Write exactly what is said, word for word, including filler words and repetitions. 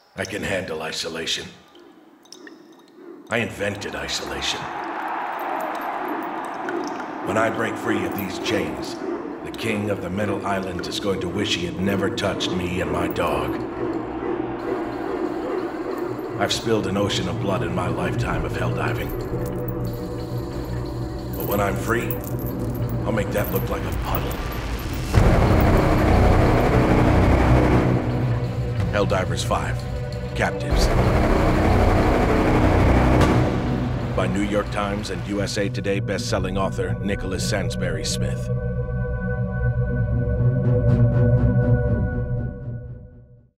I can handle isolation. I invented isolation. When I break free of these chains, the king of the Middle Island is going to wish he had never touched me and my dog. I've spilled an ocean of blood in my lifetime of helldiving. But when I'm free, I'll make that look like a puddle. Helldivers five, Captives. By New York Times and U S A Today best-selling author Nicholas Sansbury Smith.